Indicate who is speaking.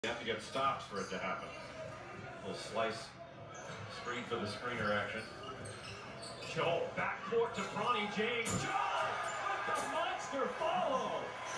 Speaker 1: You have to get stops for it to happen. A little slice screen for the screener action.
Speaker 2: Joel, backcourt to Bronny James.